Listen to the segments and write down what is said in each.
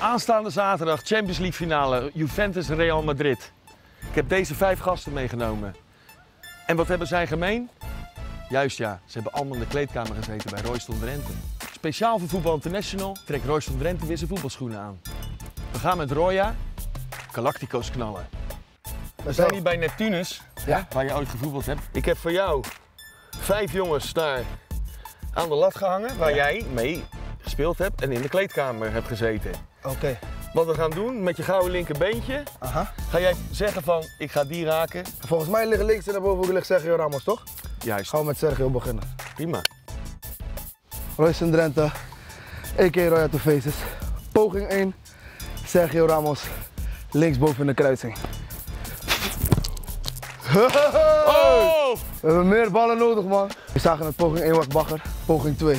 Aanstaande zaterdag Champions League finale Juventus-Real Madrid. Ik heb deze 5 gasten meegenomen. En wat hebben zij gemeen? Juist ja, ze hebben allemaal in de kleedkamer gezeten bij Royston Drenthe. Speciaal voor Voetbal International trekt Royston Drenthe weer zijn voetbalschoenen aan. We gaan met Roya Galactico's knallen. We zijn hier bij Neptunus, ja, waar je ooit gevoetbald hebt. Ik heb voor jou 5 jongens daar aan de lat gehangen, waar jij mee gespeeld hebt en in de kleedkamer hebt gezeten. Oké. Wat we gaan doen, met je gouden linkerbeentje, ga jij zeggen van, ik ga die raken. Volgens mij ligt links en daarboven ligt Sergio Ramos, toch? Juist. Gaan we met Sergio beginnen. Prima. Royston Drenthe, a.k.a. Roya to Faces. Poging 1, Sergio Ramos, linksboven in de kruising. Oh! We hebben meer ballen nodig, man. We zagen het, poging 1 was bagger, poging 2.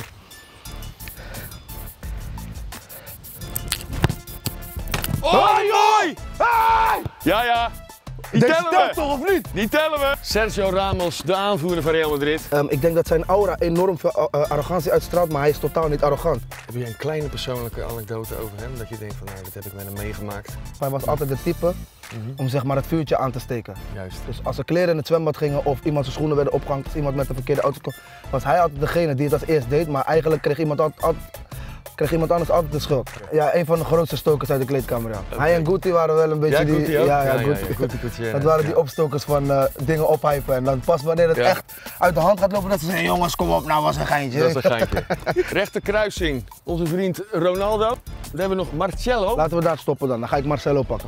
Oi, oi! Hey! Ja, ja. Die Deze tellen telt we. toch of niet? Die tellen we. Sergio Ramos, de aanvoerder van Real Madrid. Ik denk dat zijn aura enorm veel arrogantie uitstraalt, maar hij is totaal niet arrogant. Heb jij een kleine persoonlijke anekdote over hem? Dat je denkt van, nou, dit heb ik met hem meegemaakt. Hij was altijd de type om zeg maar het vuurtje aan te steken. Juist. Dus als er kleren in het zwembad gingen of iemand zijn schoenen werden opgehangen, als iemand met de verkeerde auto kwam, was hij altijd degene die het als eerst deed, maar eigenlijk kreeg iemand anders altijd de schuld. Ja, een van de grootste stokers uit de kleedkamer. Ja. Okay. Hij en Guti waren wel een beetje Guti die. ook? Guti. Dat waren die opstokers van dingen ophypen. En dan pas wanneer het echt uit de hand gaat lopen, dat ze zeggen: jongens, kom op, nou was een geintje. Dat is een geintje. Rechter kruising, onze vriend Ronaldo. Dan hebben we nog Marcelo. Laten we daar stoppen dan ga ik Marcelo pakken.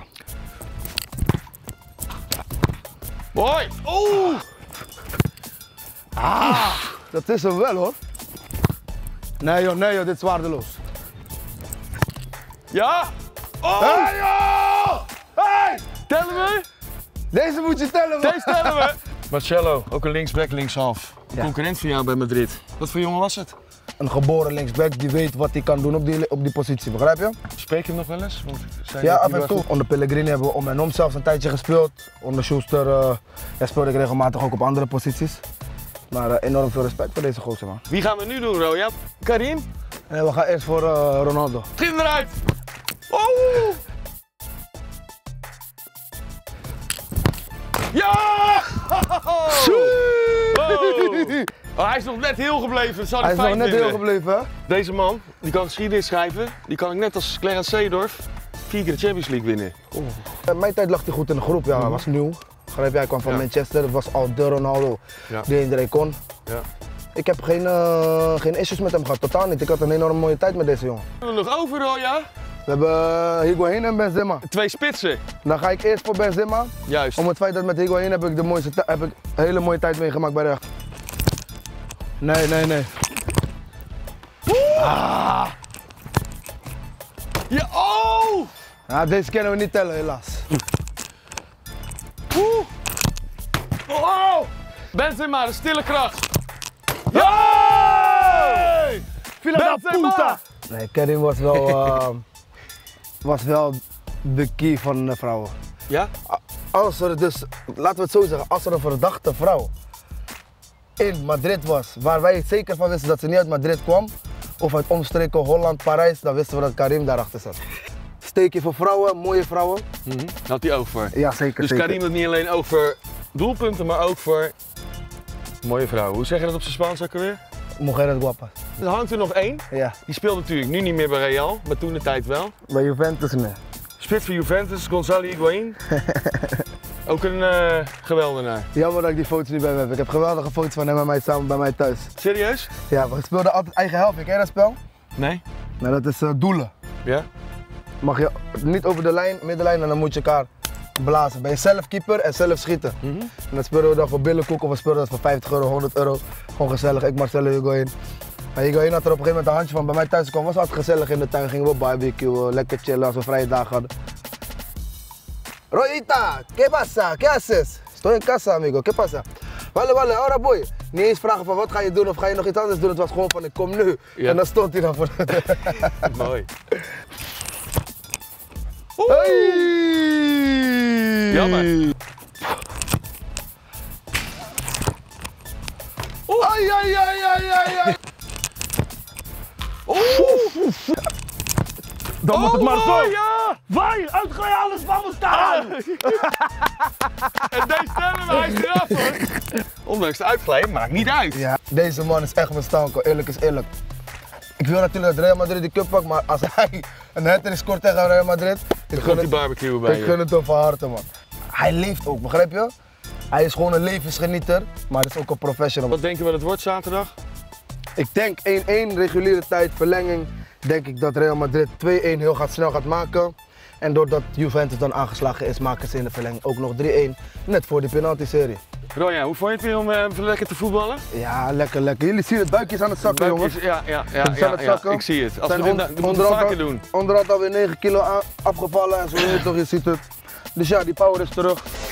Hoi! Oeh! Dat is hem wel hoor. Nee joh, dit is waardeloos. Ja! Oh! Hey joh! Hey! Tellen we? Deze moet je tellen, man. Deze tellen we! Marcelo, ook een linksback, linkshalf. Een concurrent van jou bij Madrid. Wat voor jongen was het? Een geboren linksback die weet wat hij kan doen op die positie, begrijp je? Spreek je hem nog wel eens? Want ja, af en toe. Onder Pellegrini hebben we om en om zelfs een tijdje gespeeld. Onder Schuster speelde ik regelmatig ook op andere posities. Maar enorm veel respect voor deze gozer, man. Wie gaan we nu doen, Roya? Karim? We gaan eerst voor Ronaldo. Schiet hem eruit! Oh! Ja! Oh! Oh, hij is nog net heel gebleven. Zou hij is nog net heel gebleven, hè? Deze man, die kan geschiedenis schrijven. Die kan ik net als Clarence Seedorf 4 keer de Champions League winnen. In mijn tijd lag hij goed in de groep, ja. Hij was nieuw. Begrijp je? Hij kwam van Manchester. Dat was al de Ronaldo die iedereen kon. Ja. Ik heb geen issues met hem gehad, totaal niet. Ik had een enorm mooie tijd met deze jongen. We hebben nog over, Roya. We hebben Higuain en Benzema. 2 spitsen. Dan ga ik eerst voor Benzema. Juist. Om het feit dat met Higuain heb ik een hele mooie tijd meegemaakt bij recht. Nee. Ah. Ja, oh! Ja, deze kunnen we niet tellen, helaas. Oh! Benzema, de stille kracht. Ja! Benzema! Nee, Karim was wel de key van de vrouwen. Ja? Laten we het zo zeggen, als er een verdachte vrouw in Madrid was, waar wij zeker van wisten dat ze niet uit Madrid kwam, of uit omstreken Holland, Parijs, dan wisten we dat Karim daarachter zat. Steekje voor vrouwen, mooie vrouwen. Had hij oog voor? Ja, zeker. Dus Karim had niet alleen oog voor doelpunten, maar ook voor mooie vrouwen. Hoe zeg je dat op zijn Spaans ook alweer? Mujeres guapas. Er hangt er nog 1. Ja. Die speelt natuurlijk nu niet meer bij Real, maar toen de tijd wel. Bij Juventus nee. Spits voor Juventus, Gonzalo Higuain. Ook een geweldenaar. Jammer dat ik die foto's niet bij me heb. Ik heb geweldige foto's van hem en mij samen bij mij thuis. Serieus? Ja, we speelden altijd eigen helft. Ken je dat spel? Nee. Nou, dat is doelen. Ja? Mag je niet over de lijn, middenlijn en dan moet je elkaar blazen. Ben je zelf keeper en zelf schieten. En dan spelen we dan voor billenkoek of we spelen dat voor 50 euro, 100 euro. Gewoon gezellig, ik Marcelo Higuain. Maar Higuain had er op een gegeven moment een handje van. Bij mij thuis kwam was altijd gezellig in de tuin, gingen we barbecuen, lekker chillen als we vrije dagen hadden. Royita, ¿qué pasa? ¿Qué haces? Estoy en casa, amigo, ¿qué pasa? Vale, ahora voy. Niet eens vragen van wat ga je doen of ga je nog iets anders doen. Het was gewoon van ik kom nu. Ja. En dan stond hij dan voor. Mooi. Hey! Jammer. Ai. Dan moet het maar zo. Ja! Vai, uitglijden, alles van me staan. En deze stellen wij eraf hoor. Ondanks de uitglijden, maakt niet uit. Ja, deze man is echt mijn stanko, eerlijk is eerlijk. Ik wil natuurlijk dat Real Madrid die cup pakt, maar als hij een hat-trick scoort tegen Real Madrid, Dan komt die barbecue bij ik je. gun het hem van harte, man. Hij leeft ook, begrijp je? Hij is gewoon een levensgenieter, maar hij is ook een professional. Wat denken we dat het wordt zaterdag? Ik denk 1-1, reguliere tijd, verlenging. Denk ik dat Real Madrid 2-1 heel snel gaat maken. En doordat Juventus dan aangeslagen is, maken ze in de verlenging ook nog 3-1. Net voor die penalty-serie. Ronja, hoe vond je het weer om even lekker te voetballen? Ja, lekker, lekker. Jullie zien het, buikjes aan het zakken, jongens. Ja, Het is aan het zakken. ik zie het. Als Zijn we dit dat moeten we vaker doen. Onderhand alweer 9 kilo afgevallen en zo, je toch, je ziet het. Dus ja, die power is terug.